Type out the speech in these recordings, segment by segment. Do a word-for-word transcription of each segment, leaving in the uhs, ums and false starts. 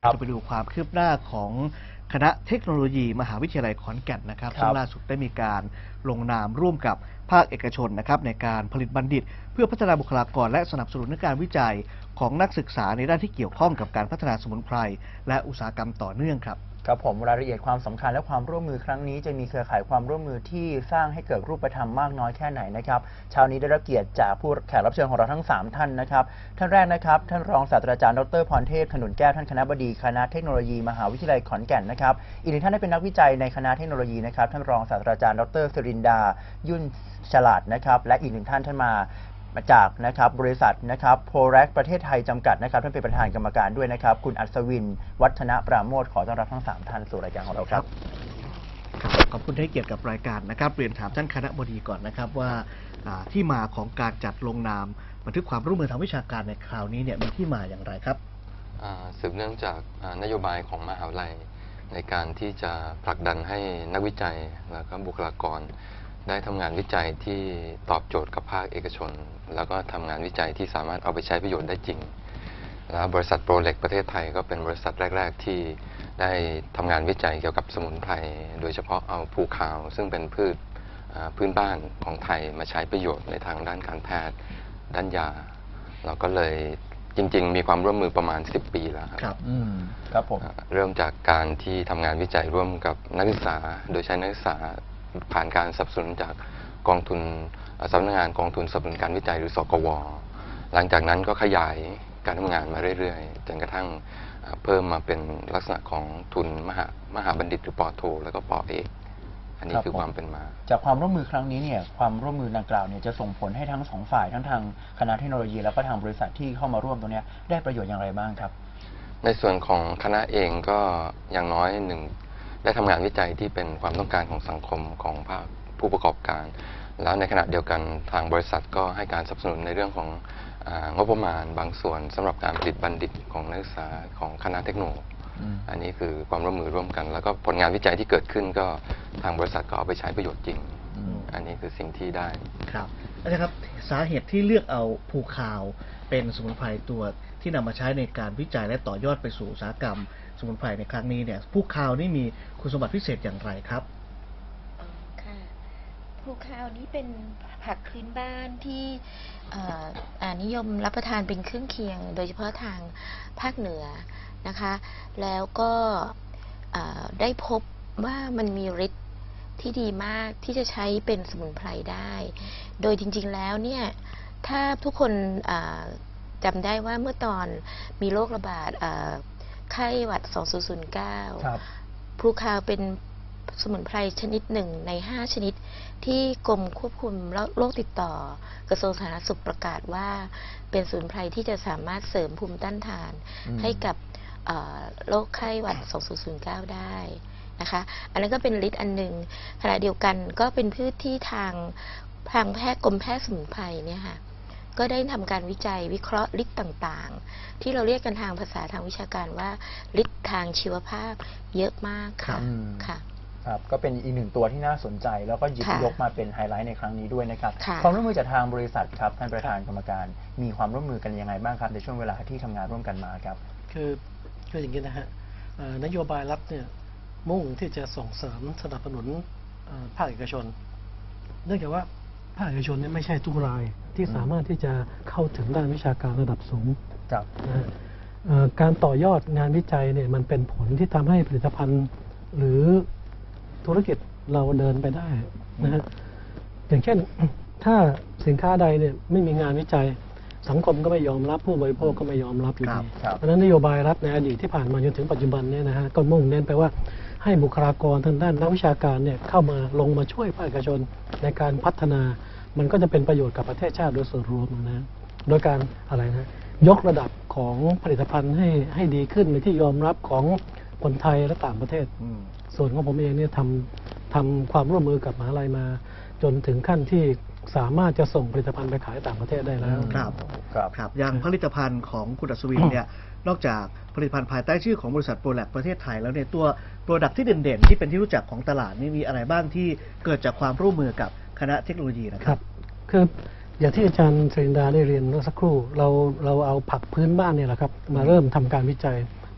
จะไปดูความคืบหน้าของคณะเทคโนโลยีมหาวิทยาลัยขอนแก่นนะครับซึ่งล่าสุดได้มีการลงนามร่วมกับภาคเอกชนนะครับในการผลิตบัณฑิตเพื่อพัฒนาบุคลากรและสนับสนุนการวิจัยของนักศึกษาในด้านที่เกี่ยวข้องกับการพัฒนาสมุนไพรและอุตสาหกรรมต่อเนื่องครับครับผมรายละเอียดความสำคัญและความร่วมมือครั้งนี้จะมีเครือข่ายความร่วมมือที่สร้างให้เกิดรูปธรรมมากน้อยแค่ไหนนะครับเช้านี้ได้รับเกียรติจากผู้แขกรับเชิญของเราทั้งสามท่านนะครับท่านแรกนะครับท่านรองศาสตราจารย์ดรพรเทพขนุนแก้วท่านคณบดีคณะเทคโนโลยีมหาวิทยาลัยขอนแก่นนะครับอีกหนึ่งท่านได้เป็นนักวิจัยในคณะเทคโนโลยีนะครับท่านรองศาสตราจารย์ดรสิรินดายุ่นฉลาดนะครับและอีกหนึ่งท่านท่านมามาจากนะครับบริษัทนะครับโพแรกประเทศไทยจำกัดนะครับท่านเป็นประธานกรรมการด้วยนะครับคุณอัศวินวัฒนปราโมทขอต้อนรับทั้งสามท่านสู่รายการของเราครับขอบคุณให้เกียรติกับรายการนะครับเรียนถามท่านคณบดีก่อนนะครับว่าที่มาของการจัดลงนามบันทึกความร่วมมือทางวิชาการในคราวนี้เนี่ยมีที่มาอย่างไรครับสืบเนื่องจากนโยบายของมหาวิทยาลัยในการที่จะผลักดันให้นักวิจัยและก็บุคลากรได้ทำงานวิจัยที่ตอบโจทย์กับภาคเอกชนแล้วก็ทำงานวิจัยที่สามารถเอาไปใช้ประโยชน์ได้จริงแล้วบริษัทโปรเล็กประเทศไทยก็เป็นบริษัทแรกๆที่ได้ทำงานวิจัยเกี่ยวกับสมุนไพรโดยเฉพาะเอาภูคาวซึ่งเป็นพืชพื้นบ้านของไทยมาใช้ประโยชน์ในทางด้านการแพทย์ด้านยาเราก็เลยจริงๆมีความร่วมมือประมาณสิบปีแล้วครับครับอืมครับผมเริ่มจากการที่ทำงานวิจัยร่วมกับนักศึกษาโดยใช้นักศึกษาผ่านการสนับสนุนจากกองทุนสำนักงานกองทุนสนับสนุนการวิจัยหรือสกว.หลังจากนั้นก็ขยายการทำงานมาเรื่อยๆจนกระทั่งเพิ่มมาเป็นลักษณะของทุนมหามหาบัณฑิตหรือปอโทแล้วก็ปอเอกอันนี้คือความเป็นมาจากความร่วมมือครั้งนี้เนี่ยความร่วมมือดังกล่าวเนี่ยจะส่งผลให้ทั้งสองฝ่ายทั้งทางคณะเทคโนโลยีแล้วก็ทางบริษัทที่เข้ามาร่วมตรงนี้ได้ประโยชน์อย่างไรบ้างครับในส่วนของคณะเองก็อย่างน้อยหนึ่งได้ทำงานวิจัยที่เป็นความต้องการของสังคมของภาคผู้ประกอบการแล้วในขณะเดียวกันทางบริษัทก็ให้การสนับสนุนในเรื่องของงบประมาณบางส่วนสำหรับการผลิตบัณฑิตของนักศึกษาของคณะเทคโนโลยีอันนี้คือความร่วมมือร่วมกันแล้วก็ผลงานวิจัยที่เกิดขึ้นก็ทางบริษัทก็เอาไปใช้ประโยชน์จริงอันนี้คือสิ่งที่ได้ครับอาจารย์ครับสาเหตุที่เลือกเอาภูคาวเป็นสมุนไพรตัวที่นำมาใช้ในการวิจัยและต่อยอดไปสู่อุตสาหกรรมสมุนไพรในครั้งนี้เนี่ยภูคาวนี่มีคุณสมบัติพิเศษอย่างไรครับค่ะภูคาวนี่เป็นผักพื้นบ้านที่นิยมรับประทานเป็นเครื่องเคียงโดยเฉพาะทางภาคเหนือนะคะแล้วก็ได้พบว่ามันมีฤทธิ์ที่ดีมากที่จะใช้เป็นสมุนไพรได้โดยจริงๆแล้วเนี่ยถ้าทุกคนจำได้ว่าเมื่อตอนมีโรคระบาดไข้หวัดสองพันเก้าภูคาวเป็นสมุนไพรชนิดหนึ่งในห้าชนิดที่กรมควบคุมโรคติดต่อกระทรวงสาธารณสุขประกาศว่าเป็นสมุนไพรที่จะสามารถเสริมภูมิต้านทานให้กับโรคไข้หวัดสองพันเก้าได้นะคะอันนั้นก็เป็นฤทธิ์อันหนึ่งขณะเดียวกันก็เป็นพืชที่ทางทางแพทย์กรมแพทย์สมุนไพรเนี่ยค่ะก็ได้ทำการวิจัยวิเคราะห์ฤทธิ์ต่างๆที่เราเรียกกันทางภาษาทางวิชาการว่าฤทธิ์ทางชีวภาพเยอะมากค่ะค่ะครับก็เป็นอีกหนึ่งตัวที่น่าสนใจแล้วก็หยิบยกมาเป็นไฮไลท์ในครั้งนี้ด้วยนะครับความร่วมมือจากทางบริษัทครับท่านประธานกรรมการมีความร่วมมือกันยังไงบ้างครับในช่วงเวลาที่ทำงานร่วมกันมาครับคือคืออย่างนี้นะฮะนโยบายรัฐเนี่ยมุ่งที่จะส่งเสริมสนับสนุนภาคเอกชนเนื่องจากว่าภาคเอกชนเนี่ยไม่ใช่ทุกรายที่สามารถที่จะเข้าถึงด้านวิชาการระดับสูงนะการต่อยอดงานวิจัยเนี่ยมันเป็นผลที่ทำให้ผลิตภัณฑ์หรือธุรกิจเราเดินไปได้นะฮะอย่างเช่นถ้าสินค้าใดเนี่ยไม่มีงานวิจัยสังคมก็ไม่ยอมรับผู้บริโภคก็ไม่ยอมรับอยู่ดีเพราะฉะนั้นนโยบายรัฐในอดีตที่ผ่านมาจนถึงปัจจุบันเนี่ยนะฮะก็มุ่งเน้นไปว่าให้บุคลากรทางด้านนักวิชาการเนี่ยเข้ามาลงมาช่วยภาคเอกชนในการพัฒนามันก็จะเป็นประโยชน์กับประเทศชาติโดยส่วนรวมนะโดยการอะไรนะยกระดับของผลิตภัณฑ์ให้ให้ดีขึ้นในที่ยอมรับของคนไทยและต่างประเทศส่วนของผมเองเนี่ยทำทำความร่วมมือกับมหาลัยมาจนถึงขั้นที่สามารถจะส่งผลิตภัณฑ์ไปขายต่างประเทศได้แล้วครับครับครับอย่างผลิตภัณฑ์ของคุณอัศวินเนี่ยนอกจากผลิตภัณฑ์ภายใต้ชื่อของบริษัทโปรแลกประเทศไทยแล้วเนี่ยตัวโปรดักที่เด่นๆที่เป็นที่รู้จักของตลาดนี่มีอะไรบ้างที่เกิดจากความร่วมมือกับคณะเทคโนโลยีนะครับคืออย่างที่อาจารย์เทรนดาได้เรียนเมื่อสักครู่เราเราเอาผักพื้นบ้านเนี่ยแหละครับมาเริ่มทำการวิจัยพอ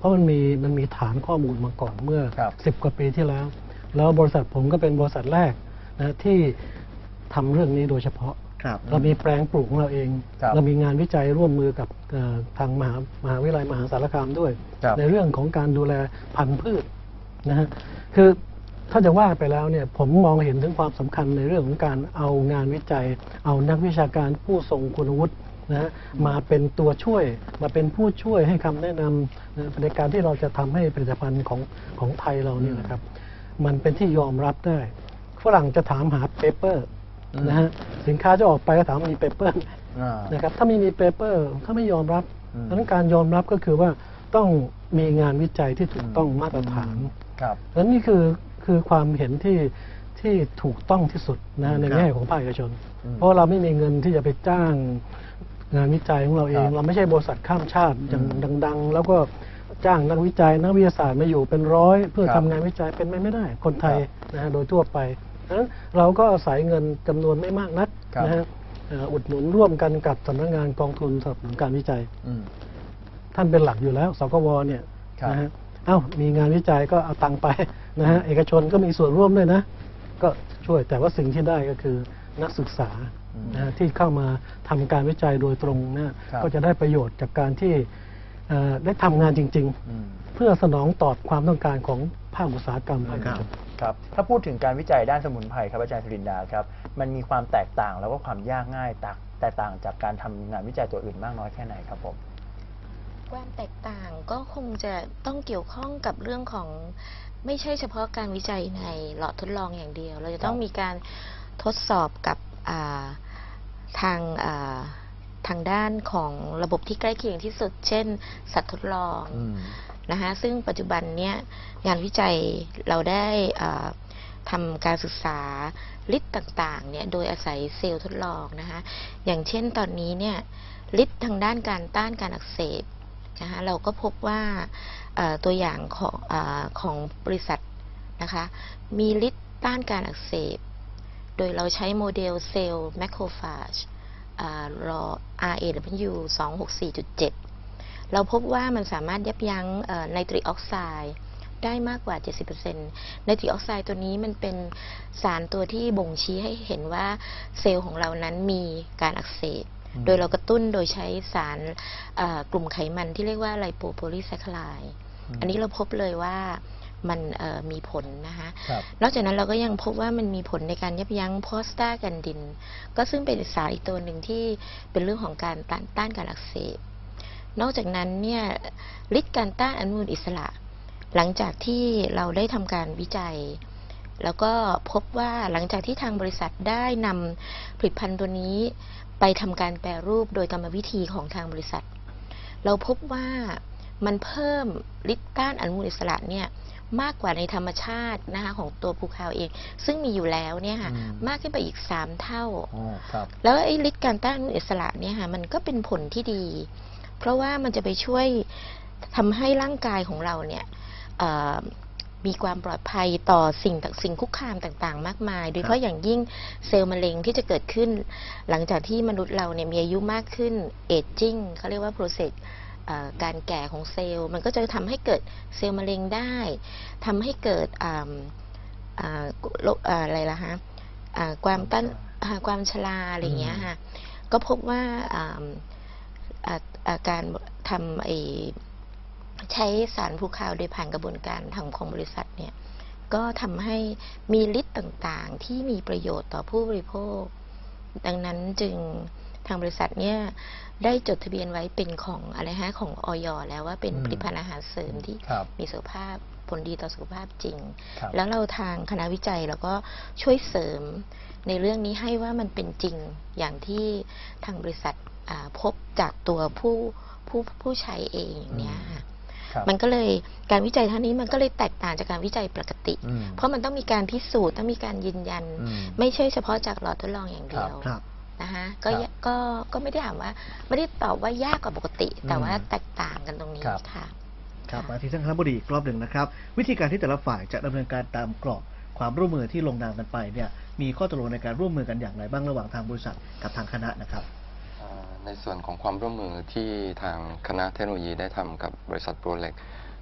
ราะมันมีมันมีฐานข้อมูลมาก่อนเมื่อครับสิบกว่าปีที่แล้ว แล้วบริษัทผมก็เป็นบริษัทแรกนะที่ทำเรื่องนี้โดยเฉพาะครับเรามีแปลงปลูกของเราเองครับเรามีงานวิจัยร่วมมือกับเอ่อทางมหามหาวิทยาลัยมหาสารคามด้วยครับในเรื่องของการดูแลพันธุ์พืชนะฮะคือถ้าจะว่าไปแล้วเนี่ยผมมองเห็นถึงความสำคัญในเรื่องของการเอางานวิจัย เอานักวิชาการผู้ทรงคุณวุฒินะฮะมาเป็นตัวช่วยมาเป็นผู้ช่วยให้คำแนะนำนะในการที่เราจะทำให้ผลิตภัณฑ์ของของไทยเราเนี่ยนะครับ มันเป็นที่ยอมรับได้ฝรั่งจะถามหาเปเปอร์อืมนะฮะสินค้าจะออกไปก็ถามว่ามีเปเปอร์ไหมอ่านะครับถ้าไม่มีเปเปอร์เขาไม่ยอมรับอืมดังนั้นการยอมรับก็คือว่าต้องมีงานวิจัยที่ถูกต้องมาตรฐานครับและนี่คือคือความเห็นที่ที่ถูกต้องที่สุดนะในครับแง่ของภาคเอกชนอืมเพราะเราไม่มีเงินที่จะไปจ้างงานวิจัยของเราเองครับเราไม่ใช่บริษัทข้ามชาติอย่างอืมดัง ๆ แล้วก็จ้างนักวิจัยนักวิทยาศาสตร์มาอยู่เป็นร้อยเพื่อครับทำงานวิจัยเป็นไปไม่ได้ คนไทยครับนะฮะโดยทั่วไปดังนั้นเราก็อาศัยเงินจำนวนไม่มากนักครับนะฮะเอ่ออุดหนุนร่วมกันกับสำนักงานกองทุนสนับสนุนการวิจัยอืมท่านเป็นหลักอยู่แล้วสกวเนี่ยครับนะฮะเอ้ามีงานวิจัยก็เอาตังค์ไปนะฮะเอกชนก็มีส่วนร่วมด้วยนะ ก็ช่วยแต่ว่าสิ่งที่ได้ก็คือนักศึกษาอืมนะฮะที่เข้ามาทำการวิจัยโดยตรงนะครับก็จะได้ประโยชน์จากการที่เอ่อได้ทำงานจริงอืมๆ เพื่อสนองตอบความต้องการของภาคอุตสาหกรรมภาคเอกชนครับ ถ้าพูดถึงการวิจัยด้านสมุนไพรครับอาจารย์สุรินดาครับ มันมีความแตกต่างแล้วก็ความยากง่ายแตกแตกต่างจากการทำงานวิจัยตัวอื่นมากน้อยแค่ไหนครับผมความแตกต่างก็คงจะต้องเกี่ยวข้องกับเรื่องของไม่ใช่เฉพาะการวิจัยในหลอดทดลองอย่างเดียว เราจะต้องครับมีการทดสอบกับอ่าทางอ่าทางด้านของระบบที่ใกล้เคียงที่สุด เช่น สัตว์ทดลองอืมนะคะซึ่งปัจจุบันเนี้ยงานวิจัยเราได้อ่าทำการศึกษาฤทธิ์ต่างๆเนี่ยโดยอาศัยเซลล์ทดลองนะคะอย่างเช่นตอนนี้เนี่ยฤทธิ์ทางด้านการต้านการอักเสบนะคะเราก็พบว่าเอ่อตัวอย่างของอาของบริษัทนะคะมีฤทธิ์ต้านการอักเสบ โดยเราใช้โมเดลเซลล์แมคโครฟาจรอ อาร์ เอ ดับเบิลยู สองหกสี่จุดเจ็ด เราพบว่ามันสามารถยับยั้งไนตริกออกไซด์ได้มากกว่า เจ็ดสิบเปอร์เซ็นต์ ไนตริกออกไซด์ตัวนี้มันเป็นสารตัวที่บ่งชี้ให้เห็นว่าเซลล์ของเรานั้นมีการอักเสบอืมโดยเรากระตุ้นโดยใช้สารเอ่อกลุ่มไขมันที่เรียกว่าไลโปโพลีแซคคาไรด์อืมอันนี้เราพบเลยว่ามันเอ่อมีผลนะคะครับนอกจากนั้นเราก็ยังพบว่ามันมีผลในการยับยั้งโพสตากันดิน ก็ซึ่งเป็นสารอีกตัวหนึ่งที่เป็นเรื่องของการต้านต้านการอักเสบ นอกจากนั้นเนี่ยฤทธิ์การต้านอนุมูลอิสระ หลังจากที่เราได้ทำการวิจัย แล้วก็พบว่าหลังจากที่ทางบริษัทได้นำผลิตภัณฑ์ตัวนี้ไปทำการแปรรูปโดยกรรมวิธีของทางบริษัท เราพบว่ามันเพิ่มฤทธิ์ต้านอนุมูลอิสระเนี่ยมากกว่าในธรรมชาตินะคะของตัวภูเขาเอง ซึ่งมีอยู่แล้วเนี่ยค่ะอืมมากขึ้นไปอีกสามเท่าอ๋อครับแล้วไอ้ฤทธิ์การต้านอนุมูลอิสระเนี่ยค่ะมันก็เป็นผลที่ดี เพราะว่ามันจะไปช่วยทำให้ร่างกายของเราเนี่ยเอ่อมีความปลอดภัยต่อสิ่งต่างสิ่งคุกคามต่างๆ มากมาย โดยเฉพาะอย่างยิ่งเซลล์มะเร็งที่จะเกิดขึ้น หลังจากที่มนุษย์เราเนี่ยมีอายุมากขึ้นเอจจิ้งเขาเรียกว่า process เอ่อการแก่ของเซลล์ มันก็จะทำให้เกิดเซลล์มะเร็งได้ทำให้เกิดอ่าอ่าโรคอ่าอะไรล่ะฮะอ่าความต้านอ่าความชราอะไรอย่างเงี้ยค่ะก็พบว่าอ่าอ่าอ่าการทำไอใช้สารภูคาวโดยผ่านกระบวนการทำของบริษัทเนี่ยก็ทำให้มีฤทธิ์ต่างๆ ที่มีประโยชน์ต่อผู้บริโภค ดังนั้นจึงทางบริษัทเนี่ยได้จดทะเบียนไว้เป็นของอะไรฮะของอย.แล้วว่าเป็นอืมผลิตภัณฑ์อาหารเสริมที่ครับมีสุขภาพผลดีต่อสุขภาพจริงครับแล้วเราทางคณะวิจัยเราก็ช่วยเสริมในเรื่องนี้ให้ว่ามันเป็นจริงอย่างที่ทางบริษัทอ่าพบจากตัวผู้ผู้ผู้ใช้เองอย่างเนี้ยค่ะครับมันก็เลยการวิจัยท่านี้มันก็เลยแตกต่างจากการวิจัยปกติอืมเพราะมันต้องมีการพิสูจน์ต้องมีการยืนยันอืมไม่ใช่เฉพาะจากหลอดทดลองอย่างเดียวครับนะคะก็ครับก็ก็ไม่ได้ถามว่าไม่ได้ตอบว่ายากกว่าปกติ แต่อืมว่าแตกต่างกันตรงนี้ครับค่ะครับมาที่ท่านคณบดีอีกรอบหนึ่งนะครับ วิธีการที่แต่ละฝ่ายจะดำเนินการตามกรอบความร่วมมือที่ลงนามกันไปเนี่ยมีข้อตกลงในการร่วมมือกันอย่างไรบ้างระหว่างทางบริษัทกับทางคณะนะครับอ่าในส่วนของความร่วมมือที่ทางคณะเทคโนโลยีได้ทำกับบริษัทโปรเล็ก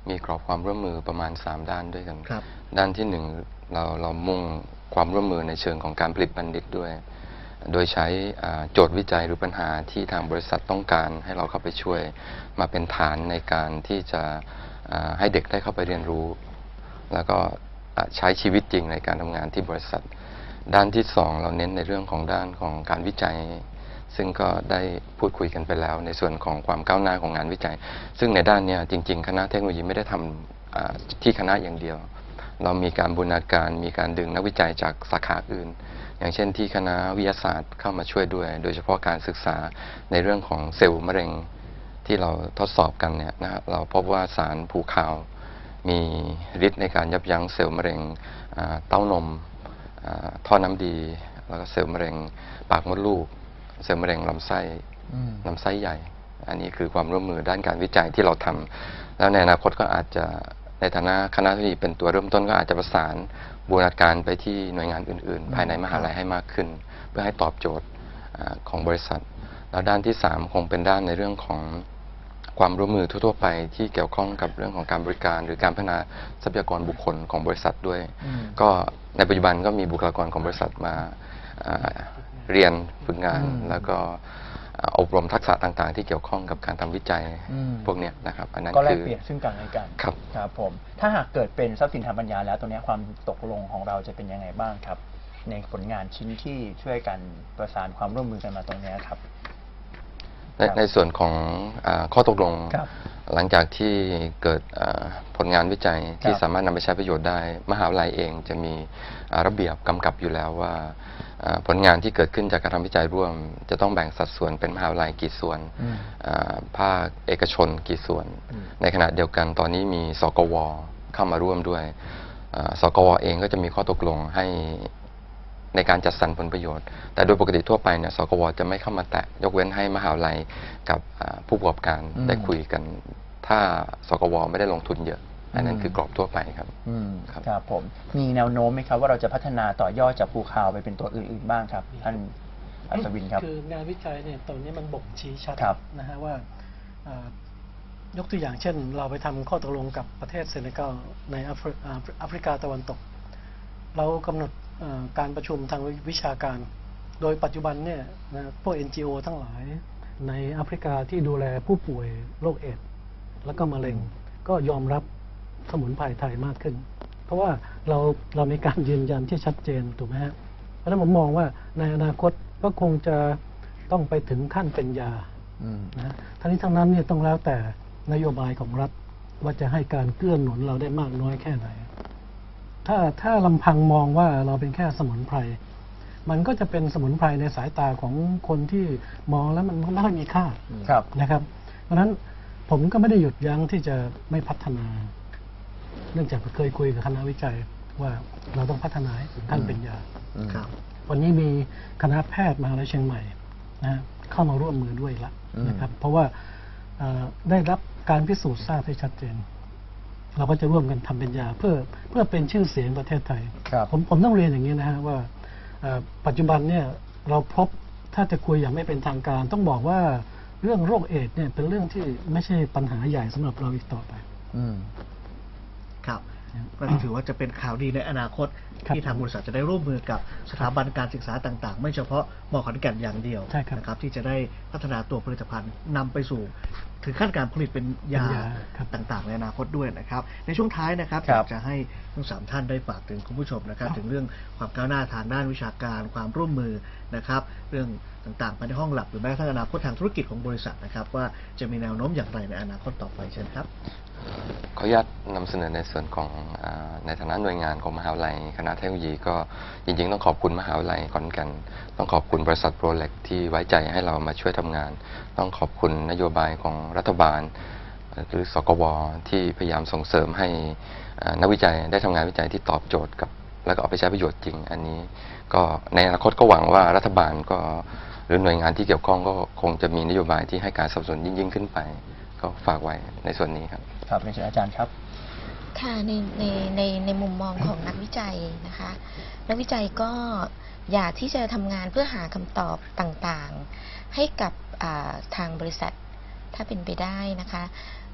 มีกรอบความร่วมมือประมาณสามด้านด้วยกันครับด้านที่หนึ่งเราเรามุ่งความร่วมมือในเชิงของการผลิตบัณฑิตด้วย โดยใช้อ่าโจทย์วิจัยหรือปัญหาที่ทางบริษัทต้องการให้เราเข้าไปช่วยมาเป็นฐานในการที่จะอ่าให้เด็กได้เข้าไปเรียนรู้ แล้วก็อ่าใช้ชีวิตจริงในการทำงานที่บริษัท ด้านที่สองเราเน้นในเรื่องของด้านของการวิจัย ซึ่งก็ได้พูดคุยกันไปแล้วในส่วนของความก้าวหน้าของงานวิจัย ซึ่งในด้านเนี้ยจริง ๆ คณะเทคโนโลยีไม่ได้ทำอ่าที่คณะอย่างเดียว เรามีการบูรณาการมีการดึงนักวิจัยจากสาขาอื่น อย่างเช่นที่คณะวิทยาศาสตร์เข้ามาช่วยด้วย โดยเฉพาะการศึกษาในเรื่องของเซลล์มะเร็งที่เราทดสอบกันเนี่ยนะฮะเราพบว่าสารผูขาวมีฤทธิ์ในการยับยั้งเซลล์มะเร็งอ่าเต้านมอ่าท่อน้ำดี แล้วก็เซลล์มะเร็งปากมดลูก เซลล์มะเร็งลำไส้อืมลำไส้ใหญ่ อันนี้คือความร่วมมือด้านการวิจัยที่เราทำแล้วในอนาคตก็อาจจะในฐานะคณะเทคโนโลยีเป็นตัวเริ่มต้นก็อาจจะประสานบูรณาการไปที่หน่วยงานอื่น ๆ ภายในมหาลัยให้มากขึ้น เพื่อให้ตอบโจทย์อาของบริษัท แล้วด้านที่สามคงเป็นด้านในเรื่องของความร่วมมือทั่ว ๆ ไปที่เกี่ยวข้องกับเรื่องของการบริการ หรือการพัฒนาทรัพยากรบุคคลของบริษัทด้วยอืมก็ในปัจจุบันก็มีบุคลากรของบริษัทมาอ่าเรียนฝึกงานอืมแล้วก็อ่าอบรมทักษะต่างๆ ที่เกี่ยวข้องกับการทำวิจัยอืมพวกเนี้ยนะครับ อันนั้นก็แลคืกอเปลี่ยนซึ่งกันและกันครับครับผมถ้าหากเกิดเป็นทรัพย์สินทางปัญญาแล้วตัวเนี้ยความตกลงของเราจะเป็นยังไงบ้างครับ ในผลงานชิ้นที่ช่วยกันประสานความร่วมมือกันมาตรงเนี้ยครับในครับในส่วนของอาข้อตกลงครับหลังจากที่เกิดอ่าผลงานวิจัยที่ครับสามารถนำไปใช้ประโยชน์ได้ มหาวิทยาลัยเองจะมีอ่าระเบียบกำกับอยู่แล้วว่าอ่าผลงานที่เกิดขึ้นจากการทำวิจัยร่วม จะต้องแบ่งสัดส่วนเป็นมหาวิทยาลัยกี่ส่วนอืมอ่าภาคเอกชนกี่ส่วนอืมในขณะเดียวกันตอนนี้มีสกวเข้ามาร่วมด้วยอ่าสกวเองก็จะมีข้อตกลงให้ในการจัดสรรผลประโยชน์ แต่โดยปกติทั่วไปเนี่ยสกวจะไม่เข้ามาแตะยกเว้นให้มหาวิทยาลัยกับอ่าผู้ประกอบการอืมได้คุยกัน ถ้าสกวไม่ได้ลงทุนเยอะ อันนั้นอืมคือกรอบทั่วไปครับอืมครับครับผมมีแนวโน้มไหมครับว่าเราจะพัฒนาต่อยอดจากภูคาวไปเป็นตัวอื่นๆบ้างครับท่านอัศวินครับคืองานวิจัยเนี่ยตอนนี้มันบ่งชี้ชัดครับนะฮะว่าอ่ายกตัวอย่างเช่น เราไปทำข้อตกลงกับประเทศเซเนกัลในแอฟริอ่าแอฟริกาตะวันตก เรากำหนดเอ่อการประชุมทางวิชาการ โดยปัจจุบันเนี่ยนะพวก เอ็น จี โอ ทั้งหลายในแอฟริกาที่ดูแลผู้ป่วยโรคเอดส์แล้วก็มะเร็ง ก็ยอมรับสมุนไพรไทยมากขึ้น เพราะว่าเราเรามีการยืนยันที่ชัดเจนถูกไหมฮะเพราะฉะนั้นผมมองว่าในอนาคตก็คงจะต้องไปถึงขั้นเป็นยาอืมนะฮะทั้งนี้ทั้งนั้นเนี่ยต้องแล้วแต่นโยบายของรัฐว่าจะให้การเกื้อหนุนเราได้มากน้อยแค่ไหน ถ้าถ้าลำพังมองว่าเราเป็นแค่สมุนไพร มันก็จะเป็นสมุนไพรในสายตาของคนที่มองแล้วมันไม่ค่อยมีค่าครับนะครับ เพราะฉะนั้นผมก็ไม่ได้หยุดยั้งที่จะไม่พัฒนา เนื่องจากเคยคุยกับคณะวิจัยว่าเราต้องพัฒนาให้ถึงขั้นเป็นยาอืมครับวันนี้มีคณะแพทย์มหาวิทยาลัยเชียงใหม่นะฮะเข้ามาร่วมมือด้วยละอืมนะครับ เพราะว่าเอ่อได้รับการพิสูจน์ทราบที่ชัดเจน เราก็จะร่วมกันทำเป็นยาเพื่อเพื่อเป็นชื่อเสียงประเทศไทยครับผมผมต้องเรียนอย่างนี้นะฮะว่าเอ่อปัจจุบันเนี่ยเราพบถ้าจะคุยอย่างไม่เป็นทางการ ต้องบอกว่าเรื่องโรคเอดส์เนี่ยเป็นเรื่องที่ไม่ใช่ปัญหาใหญ่สำหรับเราอีกต่อไปอืมครับก็ถือว่าจะเป็นข่าวดีในอนาคตครับที่ทางบริษัทจะได้ร่วมมือกับสถาบันการศึกษาต่างๆ ไม่เฉพาะมอขอนแก่นอย่างเดียวใช่ครับนะครับที่จะได้พัฒนาตัวผลิตภัณฑ์นำไปสู่ถึงขั้นการผลิตเป็นยาเป็นยาครับต่างๆ ในอนาคตด้วยนะครับ ในช่วงท้ายนะครับครัอยาบกจะให้ทั้งสามท่านได้ฝากถึงคุณผู้ชมนะครับ ถึงเรื่องความก้าวหน้าทางด้านวิชาการความร่วมมือนะครับ เรื่องต่างๆภายในห้องหลับหรือแม้กระทั่งอนาคตทางธุรกิจของบริษัทนะครับ ว่าจะมีแนวโน้มอย่างไรในอนาคตต่อไปเชิญครับขออนุญาตนำเสนอในส่วนของอาในฐานะหน่วยงานของมหาวิทยาลัยคณะเทคโนโลยีก็จริงๆ ต้องขอบคุณมหาวิทยาลัยขอนแก่นต้องขอบคุณบริษัทโปรเล็กที่ไว้ใจให้เรามาช่วยทำงาน ต้องขอบคุณนโยบายของรัฐบาลหรือสกวที่พยายามส่งเสริมให้อ่านักวิจัยได้ทำงานวิจัยที่ตอบโจทย์กับแล้วก็เอาไปใช้ประโยชน์จริง อันนี้ก็ในอนาคตก็หวังว่ารัฐบาลก็หรือหน่วยงานที่เกี่ยวข้องก็คงจะมีนโยบายที่ให้การสนับสนุนยิ่งๆขึ้นไป ก็ฝากไว้ในส่วนนี้ครับครับเรียนเชิญอาจารย์ครับค่ะในในในในมุมมองของนักวิจัยนะคะ นักวิจัยก็อยากที่จะทำงานเพื่อหาคำตอบต่างๆ ให้กับอ่าทางบริษัทถ้าเป็นไปได้นะคะ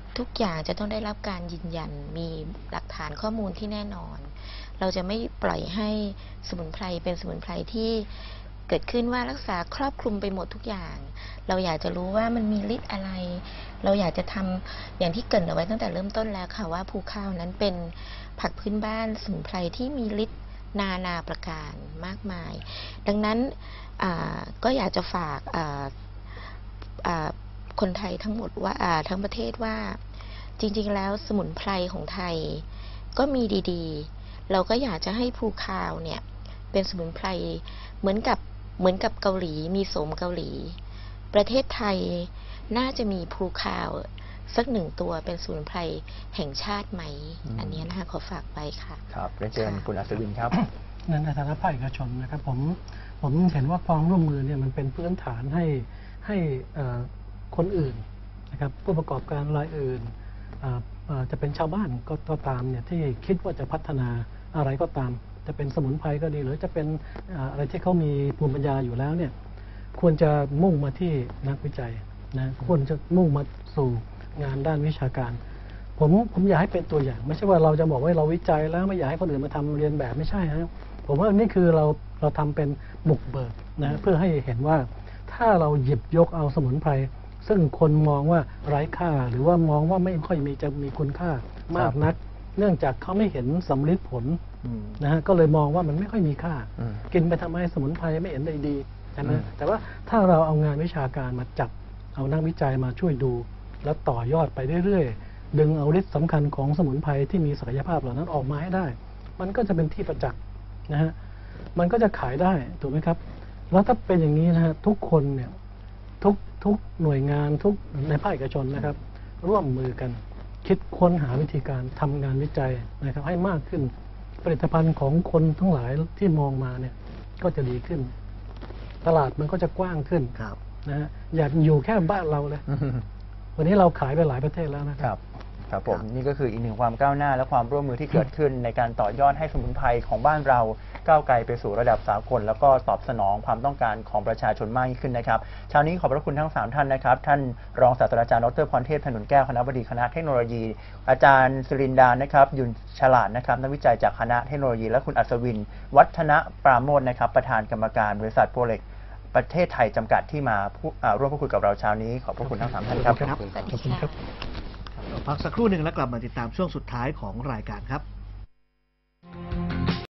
ทุกอย่างจะต้องได้รับการยืนยันมีหลักฐานข้อมูลที่แน่นอน เราจะไม่ปล่อยให้สมุนไพรเป็นสมุนไพรที่เกิดขึ้นว่ารักษาครอบคลุมไปหมดทุกอย่าง เราอยากจะรู้ว่ามันมีฤทธิ์อะไร เราอยากจะทำอย่างที่เกริ่นเอาไว้ตั้งแต่เริ่มต้นแล้วค่ะว่าภูข้าวนั้นเป็นผักพื้นบ้านสมุนไพรที่มีฤทธิ์นานาประการมากมาย ดังนั้นก็อยากจะฝากคนไทยทั้งหมดว่าทั้งประเทศว่าจริงๆแล้วสมุนไพรของไทยก็มีดีๆเราก็อยากจะให้ภูคาวเนี่ยเป็นสมุนไพรเหมือนกับเหมือนกับเกาหลีมีโสมเกาหลี ประเทศไทยน่าจะมีภูคาวสักหนึ่งตัวเป็นสมุนไพรแห่งชาติไหม อ, อันนี้นะคะขอฝากไปค่ะครับเรียนเชิญคุณอัศวินครับในฐานะภาคเอกชนนะครับผมผมเห็นว่าความร่วมมือเนี่ยมันเป็นพื้นฐานให้ให้คนอื่นนะครับผู้ประกอบการรายอื่นจะเป็นชาวบ้านก็ตามเนี่ยที่คิดว่าจะพัฒนาอะไรก็ตามจะเป็นสมุนไพรก็ดีหรือจะเป็นอะไรที่เขามีภูมิปัญญาอยู่แล้วเนี่ยควรจะมุ่งมาที่นักวิจัยนะควรจะมุ่งมาสู่งานด้านวิชาการผมผมอยากให้เป็นตัวอย่างไม่ใช่ว่าเราจะบอกว่าเราวิจัยแล้วไม่อยากให้คนอื่นมาทำเรียนแบบไม่ใช่ครับผมว่านี่คือเราเราทำเป็นบุกเบิกนะเพื่อให้เห็นว่าถ้าเราหยิบยกเอาสมุนไพรซึ่งคนมองว่าไร้ค่าหรือว่ามองว่าไม่ค่อยมีจะมีคุณค่ามากนักเนื่องจากเขาไม่เห็นสำลิดผลนะฮะก็เลยมองว่ามันไม่ค่อยมีค่ากินไปทำไมสมุนไพรไม่เห็นได้ดีใช่ไหมแต่ว่าถ้าเราเอางานวิชาการมาจับเอานักวิจัยมาช่วยดูแล้วต่อยอดไปเรื่อยๆดึงเอาฤทธิ์สำคัญของสมุนไพรที่มีศักยภาพเหล่านั้นออกมาให้ได้มันก็จะเป็นที่ประจักษ์นะฮะมันก็จะขายได้ถูกไหมครับแล้วถ้าเป็นอย่างนี้นะฮะทุกคนเนี่ยทุกทุกหน่วยงานทุกในภาคเอกชนนะครับร่วมมือกันคิดค้นหาวิธีการทำงานวิจัยนะครับให้มากขึ้นผลิตภัณฑ์ของคนทั้งหลายที่มองมาเนี่ยก็จะดีขึ้นตลาดมันก็จะกว้างขึ้นนะฮะอยากอยู่แค่บ้านเราเลย วันนี้เราขายไปหลายประเทศแล้วนะครับครับผมนี่ก็คืออีกหนึ่งความก้าวหน้าและความร่วมมือที่เกิดขึ้นในการต่อยอดให้สมุนไพรของบ้านเราก้าวไกลไปสู่ระดับสากลแล้วก็ตอบสนองความต้องการของประชาชนมากยิ่งขึ้นนะครับเช้านี้ขอบพระคุณทั้งสามท่านนะครับท่านรองศาสตราจารย์ดรพรเทพ ถนนแก้วคณบดีคณะเทคโนโลยีอาจารย์สุรินดานะครับยุนฉลาดนะครับนักวิจัยจากคณะเทคโนโลยีและคุณอัศวินวัฒนปราโมชนะครับประธานกรรมการบริษัทโปรเล็กประเทศไทยจำกัดที่มาร่วมพูดคุยกับเราเช้านี้ขอบพระคุณทั้งสามท่านครับขอบคุณครับพักสักครู่หนึ่งแล้วกลับมาติดตามช่วงสุดท้ายของรายการครับ